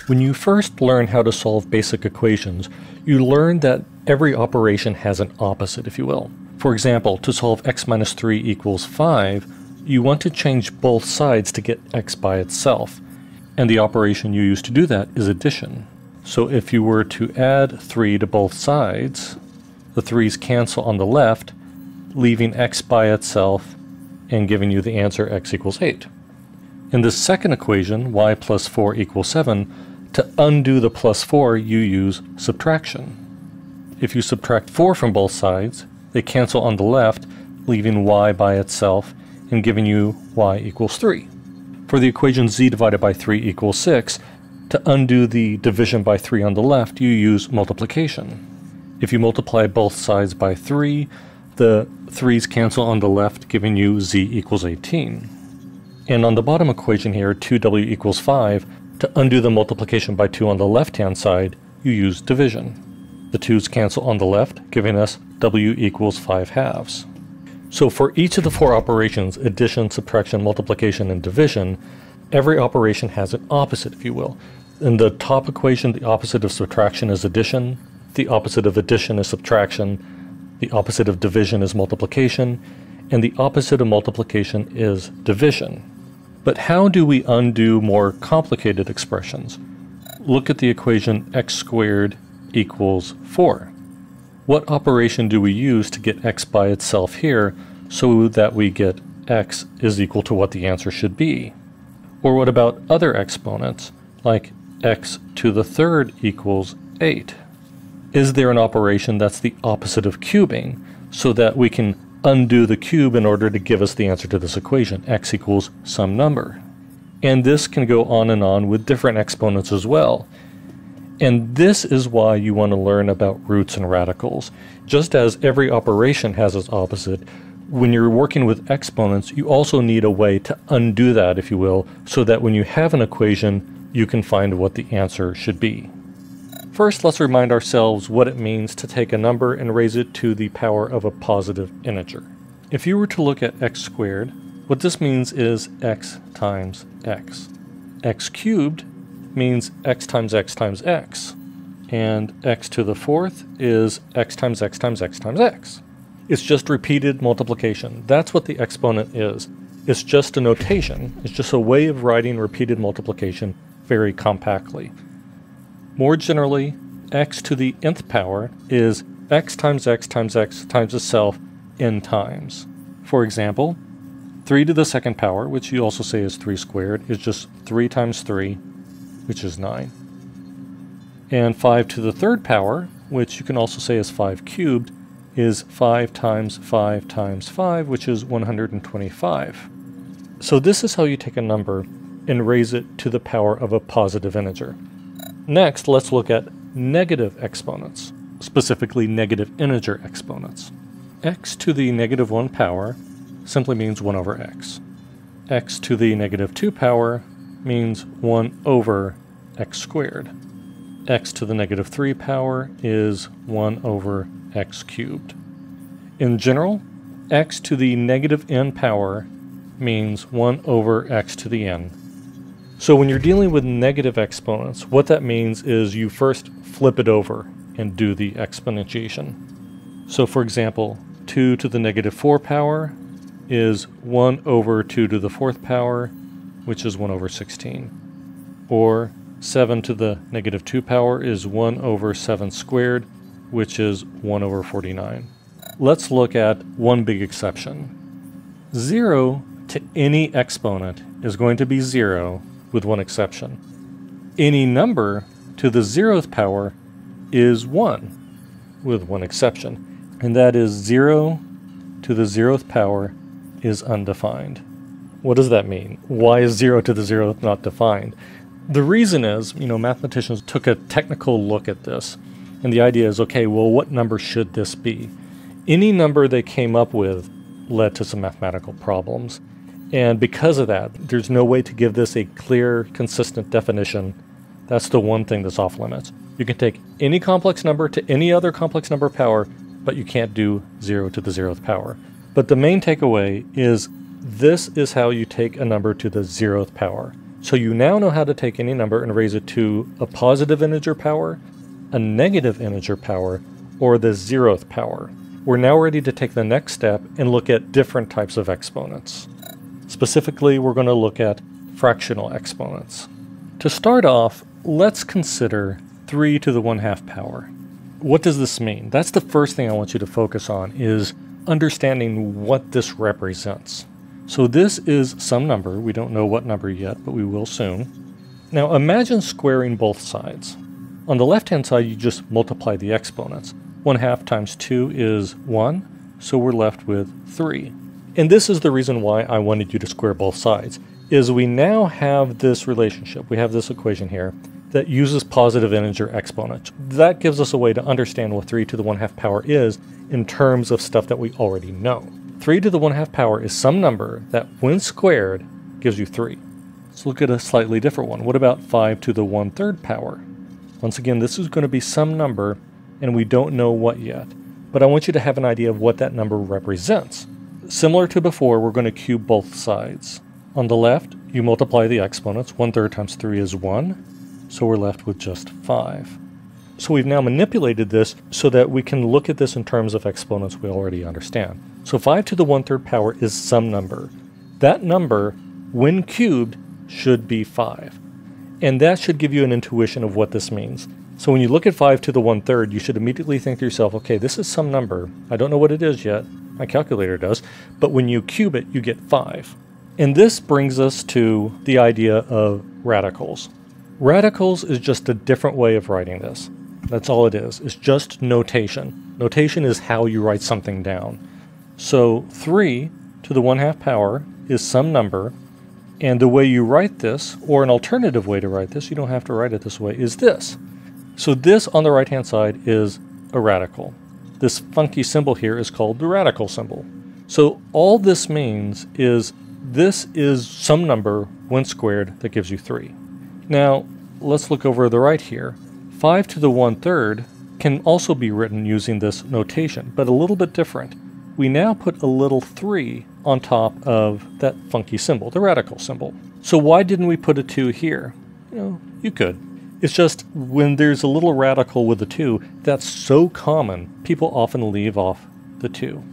When you first learn how to solve basic equations, you learn that every operation has an opposite, if you will. For example, to solve x minus 3 equals 5, you want to change both sides to get x by itself. And the operation you use to do that is addition. So if you were to add 3 to both sides, the 3's cancel on the left, leaving x by itself and giving you the answer x equals 8. In the second equation, y plus 4 equals 7, to undo the plus 4, you use subtraction. If you subtract 4 from both sides, they cancel on the left, leaving y by itself and giving you y equals 3. For the equation z divided by 3 equals 6, to undo the division by 3 on the left, you use multiplication. If you multiply both sides by 3, the 3's cancel on the left, giving you z equals 18. And on the bottom equation here, 2w equals 5, to undo the multiplication by 2 on the left-hand side, you use division. The 2's cancel on the left, giving us w equals 5/2. So for each of the 4 operations, addition, subtraction, multiplication, and division, every operation has an opposite, if you will. In the top equation, the opposite of subtraction is addition, the opposite of addition is subtraction, the opposite of division is multiplication, and the opposite of multiplication is division. But how do we undo more complicated expressions? Look at the equation x squared equals 4. What operation do we use to get x by itself here so that we get x is equal to what the answer should be? Or what about other exponents, like x to the third equals 8? Is there an operation that's the opposite of cubing so that we can undo the cube in order to give us the answer to this equation, x equals some number? And this can go on with different exponents as well. And this is why you want to learn about roots and radicals. Just as every operation has its opposite, when you're working with exponents, you also need a way to undo that, if you will, so that when you have an equation, you can find what the answer should be. First, let's remind ourselves what it means to take a number and raise it to the power of a positive integer. If you were to look at x squared, what this means is x times x. X cubed means x times x times x. And x to the fourth is x times x times x times x. It's just repeated multiplication. That's what the exponent is. It's just a notation. It's just a way of writing repeated multiplication very compactly. More generally, x to the nth power is x times x times x times itself n times. For example, 3 to the second power, which you also say is 3 squared, is just 3 times 3, which is 9. And 5 to the third power, which you can also say is 5 cubed, is 5 times 5 times 5, which is 125. So this is how you take a number and raise it to the power of a positive integer. Next, let's look at negative exponents, specifically negative integer exponents. X to the negative 1 power simply means 1 over x. X to the negative 2 power means 1 over x squared. X to the negative 3 power is 1 over x cubed. In general, x to the negative n power means 1 over x to the n. So when you're dealing with negative exponents, what that means is you first flip it over and do the exponentiation. So for example, 2 to the negative 4 power is 1 over 2 to the 4th power, which is 1 over 16. Or 7 to the negative 2 power is 1 over 7 squared, which is 1 over 49. Let's look at one big exception. 0 to any exponent is going to be 0 with one exception. Any number to the 0th power is 1 with one exception, and that is 0 to the 0th power is undefined. What does that mean? Why is 0 to the 0th not defined? The reason is, mathematicians took a technical look at this, and the idea is, okay, well, what number should this be? Any number they came up with led to some mathematical problems, and because of that, there's no way to give this a clear, consistent definition. That's the one thing that's off limits. You can take any complex number to any other complex number power, but you can't do 0 to the 0th power. But the main takeaway is this is how you take a number to the 0th power. So you now know how to take any number and raise it to a positive integer power, a negative integer power, or the 0th power. We're now ready to take the next step and look at different types of exponents. Specifically, we're going to look at fractional exponents. To start off, let's consider 3 to the 1/2 power. What does this mean? That's the first thing I want you to focus on, is understanding what this represents. So this is some number. We don't know what number yet, but we will soon. Now imagine squaring both sides. On the left-hand side, you just multiply the exponents. 1/2 times 2 is 1, so we're left with 3. And this is the reason why I wanted you to square both sides, is we now have this relationship. We have this equation here that uses positive integer exponents. That gives us a way to understand what 3 to the 1/2 power is in terms of stuff that we already know. 3 to the 1/2 power is some number that, when squared, gives you 3. Let's look at a slightly different one. What about 5 to the 1/3 power? Once again, this is going to be some number, and we don't know what yet. But I want you to have an idea of what that number represents. Similar to before, we're going to cube both sides. On the left, you multiply the exponents. 1/3 times 3 is 1, so we're left with just 5. So we've now manipulated this so that we can look at this in terms of exponents we already understand. So 5 to the 1/3 power is some number. That number, when cubed, should be 5. And that should give you an intuition of what this means. So when you look at 5 to the 1/3, you should immediately think to yourself, okay, this is some number. I don't know what it is yet. My calculator does. But when you cube it, you get 5. And this brings us to the idea of radicals. Radicals is just a different way of writing this. That's all it is. It's just notation. Notation is how you write something down. So 3 to the 1/2 power is some number. And the way you write this, or an alternative way to write this, you don't have to write it this way, is this. So this on the right-hand side is a radical. This funky symbol here is called the radical symbol. So all this means is this is some number when squared that gives you 3. Now let's look over the right here. 5 to the 1/3 can also be written using this notation, but a little bit different. We now put a little 3 on top of that funky symbol, the radical symbol. So why didn't we put a 2 here? You could. It's just when there's a little radical with a 2, that's so common, people often leave off the 2.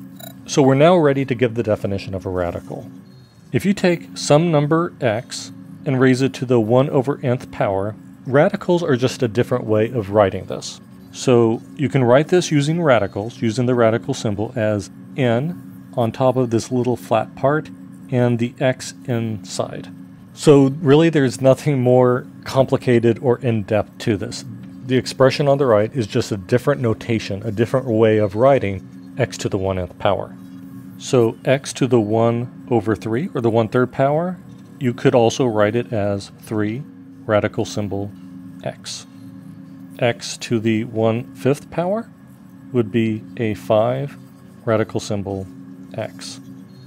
So we're now ready to give the definition of a radical. If you take some number x and raise it to the 1/nth power, radicals are just a different way of writing this. So you can write this using radicals, using the radical symbol as n on top of this little flat part and the x inside. So really there's nothing more complicated or in-depth to this. The expression on the right is just a different notation, a different way of writing x to the 1/nth power. So x to the 1/3, or the 1/3 power, you could also write it as 3 radical symbol x. X to the 1/5 power would be a 5 radical symbol x.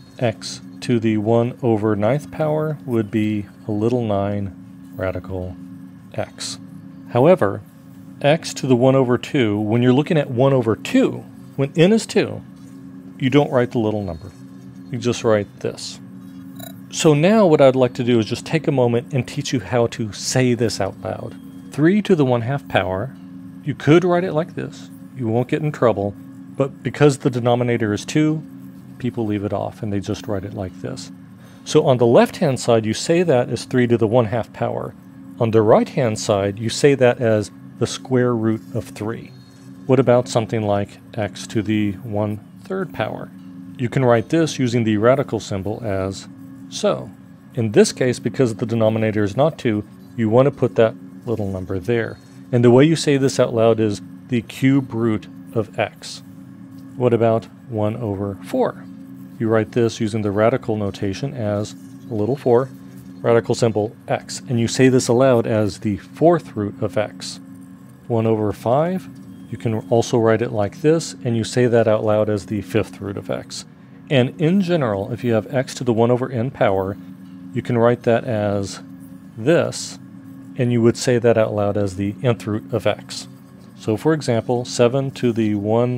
X to the 1/9 power would be a little 9 radical x. However, x to the 1/2, when you're looking at 1/2, when n is 2, you don't write the little number. You just write this. So now what I'd like to do is just take a moment and teach you how to say this out loud. 3 to the 1/2 power, you could write it like this. You won't get in trouble, but because the denominator is 2, people leave it off and they just write it like this. So on the left-hand side, you say that as 3 to the 1/2 power. On the right-hand side, you say that as the square root of 3. What about something like x to the 1/3 power? You can write this using the radical symbol as so. In this case, because the denominator is not 2, you want to put that little number there. And the way you say this out loud is the cube root of x. What about 1/4? You write this using the radical notation as a little 4, radical symbol x. And you say this aloud as the 4th root of x. 1/5, you can also write it like this, and you say that out loud as the 5th root of x. And in general, if you have x to the 1/n power, you can write that as this, and you would say that out loud as the nth root of x. So for example, 7 to the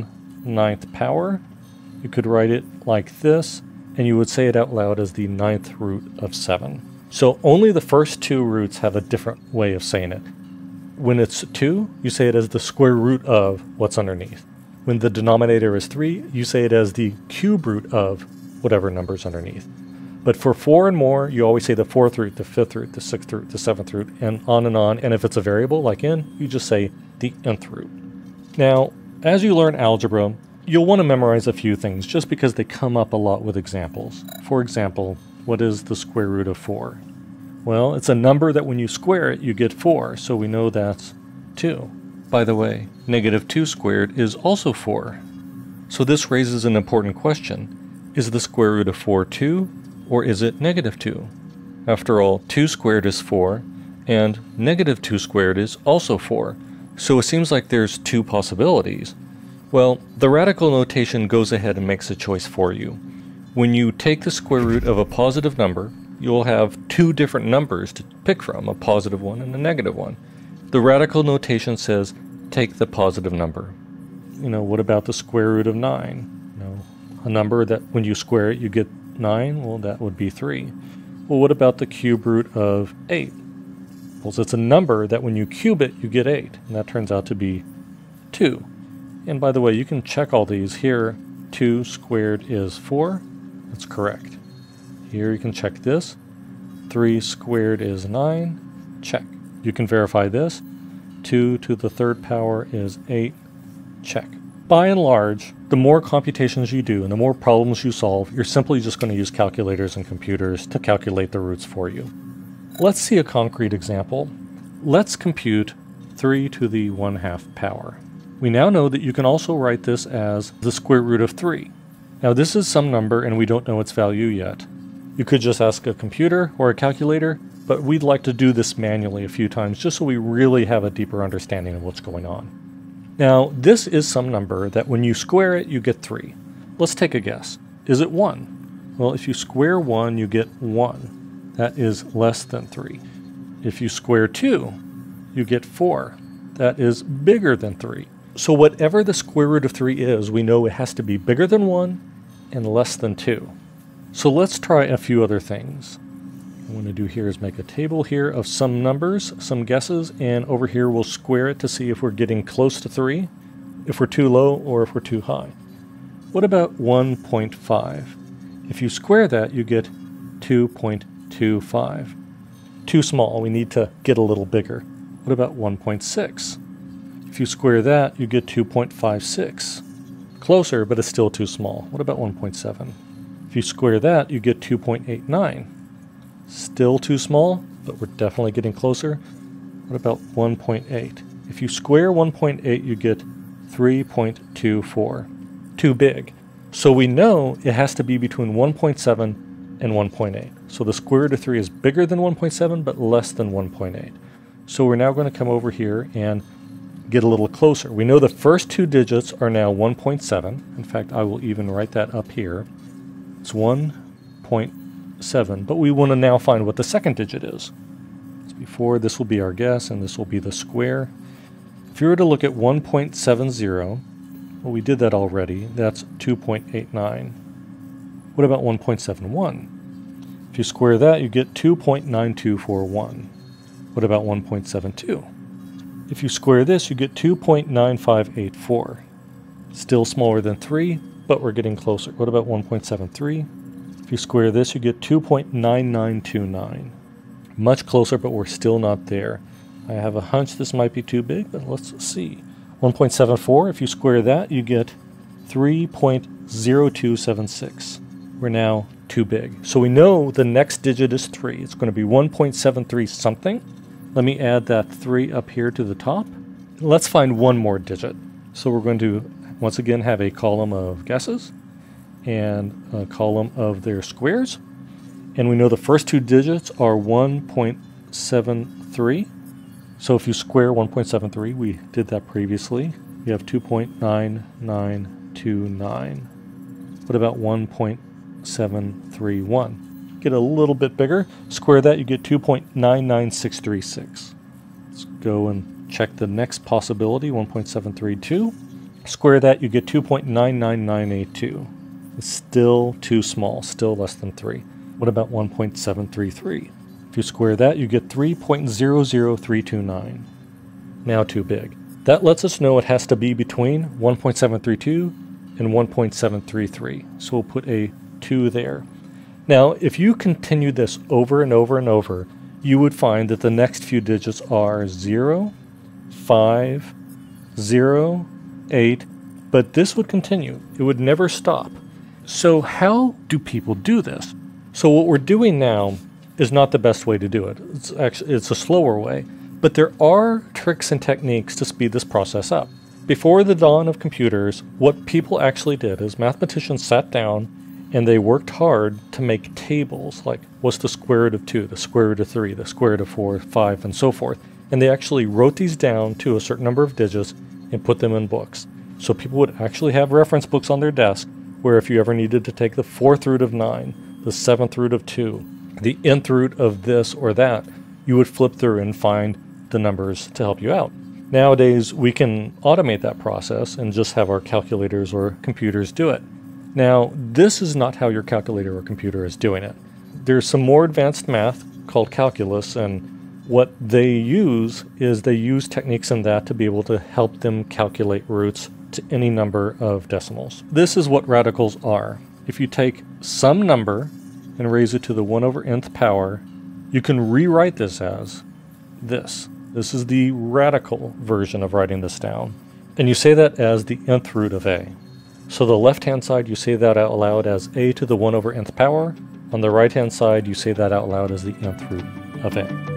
1/9 power, you could write it like this, and you would say it out loud as the 9th root of 7. So only the first two roots have a different way of saying it. When it's 2, you say it as the square root of what's underneath. When the denominator is 3, you say it as the cube root of whatever number's underneath. But for 4 and more, you always say the 4th root, the 5th root, the 6th root, the 7th root, and on and on. And if it's a variable like n, you just say the nth root. Now, as you learn algebra, you'll want to memorize a few things just because they come up a lot with examples. For example, what is the square root of 4? Well, it's a number that when you square it, you get 4, so we know that's 2. By the way, negative 2 squared is also 4. So this raises an important question. Is the square root of 4 2, or is it negative 2? After all, 2 squared is 4, and negative 2 squared is also 4. So it seems like there's two possibilities. Well, the radical notation goes ahead and makes a choice for you. When you take the square root of a positive number, you'll have two different numbers to pick from, a positive one and a negative one. The radical notation says, take the positive number. What about the square root of 9? A number that when you square it, you get 9, well, that would be 3. Well, what about the cube root of 8? Well, so it's a number that when you cube it, you get 8, and that turns out to be 2. And by the way, you can check all these. Here, 2 squared is 4. That's correct. Here you can check this. 3 squared is 9. Check. You can verify this. 2 to the 3rd power is 8. Check. By and large, the more computations you do and the more problems you solve, you're simply just going to use calculators and computers to calculate the roots for you. Let's see a concrete example. Let's compute 3 to the 1/2 power. We now know that you can also write this as the square root of 3. Now this is some number and we don't know its value yet. You could just ask a computer or a calculator, but we'd like to do this manually a few times just so we really have a deeper understanding of what's going on. Now this is some number that when you square it, you get 3. Let's take a guess. Is it 1? Well, if you square 1, you get 1. That is less than 3. If you square 2, you get 4. That is bigger than 3. So whatever the square root of 3 is, we know it has to be bigger than 1 and less than 2. So let's try a few other things. What I'm going to do here is make a table here of some numbers, some guesses, and over here we'll square it to see if we're getting close to 3, if we're too low, or if we're too high. What about 1.5? If you square that, you get 2.25. Too small, we need to get a little bigger. What about 1.6? If you square that, you get 2.56. Closer, but it's still too small. What about 1.7? If you square that, you get 2.89. Still too small, but we're definitely getting closer. What about 1.8? If you square 1.8, you get 3.24. Too big. So we know it has to be between 1.7 and 1.8. So the square root of 3 is bigger than 1.7, but less than 1.8. So we're now going to come over here and get a little closer. We know the first two digits are now 1.7. In fact, I will even write that up here. It's 1.7, but we want to now find what the second digit is. So before, this will be our guess, and this will be the square. If you were to look at 1.70, well, we did that already. That's 2.89. What about 1.71? If you square that, you get 2.9241. What about 1.72? If you square this, you get 2.9584. Still smaller than 3, but we're getting closer. What about 1.73? If you square this, you get 2.9929. Much closer, but we're still not there. I have a hunch this might be too big, but let's see. 1.74, if you square that, you get 3.0276. We're now too big. So we know the next digit is 3. It's going to be 1.73 something. Let me add that 3 up here to the top. Let's find one more digit. So we're going to, once again, have a column of guesses and a column of their squares. And we know the first two digits are 1.73. So if you square 1.73, we did that previously, you have 2.9929. What about 1.731? Get a little bit bigger. Square that, you get 2.99636. Let's go and check the next possibility, 1.732. Square that, you get 2.99982. It's still too small, still less than 3. What about 1.733? If you square that, you get 3.00329. Now too big. That lets us know it has to be between 1.732 and 1.733. So we'll put a 2 there. Now, if you continue this over and over and over, you would find that the next few digits are 0, 5, 0, 8, but this would continue. It would never stop. So how do people do this? So what we're doing now is not the best way to do it. It's a slower way, but there are tricks and techniques to speed this process up. Before the dawn of computers, what people actually did is mathematicians sat down and they worked hard to make tables, like what's the square root of 2, the square root of 3, the square root of 4, 5, and so forth. And they actually wrote these down to a certain number of digits and put them in books. So people would actually have reference books on their desk where if you ever needed to take the 4th root of 9, the 7th root of 2, the nth root of this or that, you would flip through and find the numbers to help you out. Nowadays, we can automate that process and just have our calculators or computers do it. Now, this is not how your calculator or computer is doing it. There's some more advanced math called calculus, and what they use is they use techniques in that to be able to help them calculate roots to any number of decimals. This is what radicals are. If you take some number and raise it to the 1 over nth power, you can rewrite this as this. This is the radical version of writing this down. And you say that as the nth root of a. So the left-hand side, you say that out loud as a to the 1 over nth power. On the right-hand side, you say that out loud as the nth root of a.